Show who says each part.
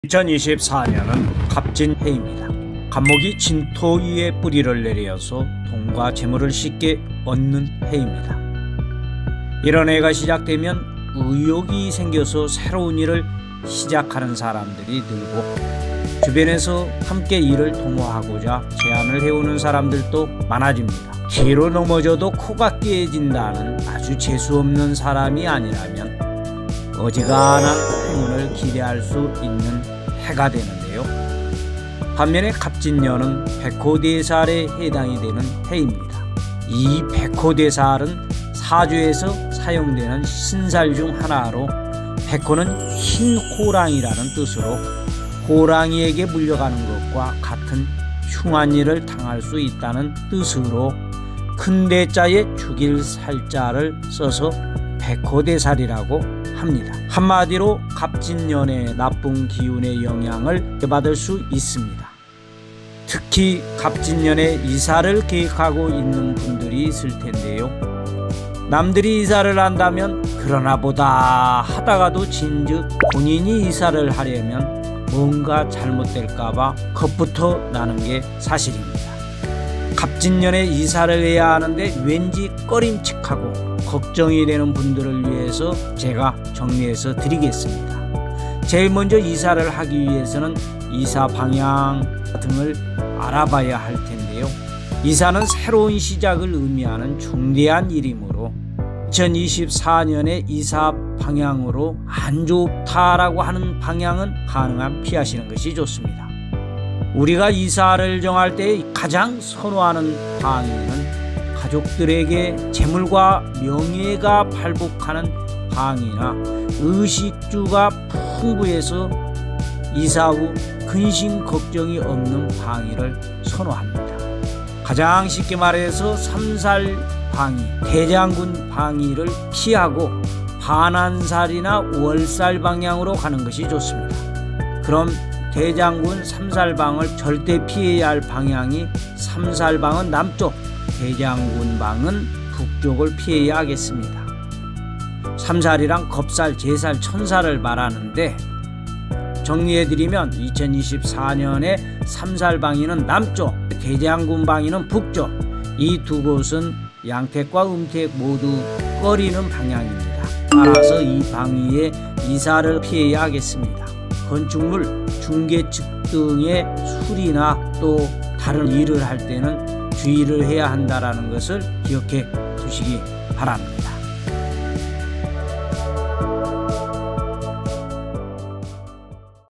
Speaker 1: 2024년은 갑진해입니다. 갑목이 진토 위에 뿌리를 내려서 돈과 재물을 쉽게 얻는 해입니다. 이런 해가 시작되면 의욕이 생겨서 새로운 일을 시작하는 사람들이 늘고, 주변에서 함께 일을 도모하고자 제안을 해오는 사람들도 많아집니다. 뒤로 넘어져도 코가 깨진다는 아주 재수없는 사람이 아니라면 어지간한 행운을 기대할 수 있는 해가 되는데요. 반면에 갑진년은 백호대살에 해당이 되는 해입니다. 이 백호대살은 사주에서 사용되는 신살 중 하나로, 백호는 흰 호랑이라는 뜻으로 호랑이에게 물려가는 것과 같은 흉한 일을 당할 수 있다는 뜻으로 큰 대자에 죽일 살자를 써서 백호대살이라고 합니다. 한마디로 갑진년의 나쁜 기운의 영향을 받을 수 있습니다. 특히 갑진년에 이사를 계획하고 있는 분들이 있을 텐데요. 남들이 이사를 한다면 그러나 보다 하다가도 진즉 본인이 이사를 하려면 뭔가 잘못될까봐 겁부터 나는 게 사실입니다. 갑진년에 이사를 해야 하는데 왠지 꺼림칙하고 걱정이 되는 분들을 위해서 제가 정리해서 드리겠습니다. 제일 먼저 이사를 하기 위해서는 이사 방향 등을 알아봐야 할 텐데요. 이사는 새로운 시작을 의미하는 중대한 일이므로 2024년에 이사 방향으로 안 좋다라고 하는 방향은 가능한 피하시는 것이 좋습니다. 우리가 이사를 정할 때 가장 선호하는 방위는 가족들에게 재물과 명예가 발복하는 방이나 의식주가 풍부해서 이사 후 근심 걱정이 없는 방위를 선호합니다. 가장 쉽게 말해서 삼살 방위, 대장군 방위를 피하고 반한살이나 월살 방향으로 가는 것이 좋습니다. 그럼 대장군 삼살방을 절대 피해야 할 방향이 삼살방은 남쪽, 대장군방은 북쪽을 피해야 하겠습니다. 삼살이랑 겁살, 제살, 천살을 말하는데, 정리해드리면 2024년에 삼살방위는 남쪽, 대장군방위는 북쪽, 이 두 곳은 양택과 음택 모두 꺼리는 방향입니다. 따라서 이 방위에 이사를 피해야 하겠습니다. 건축물, 중개측 등의 수리나 또 다른 일을 할 때는 주의를 해야 한다는 것을 기억해 두시기 바랍니다.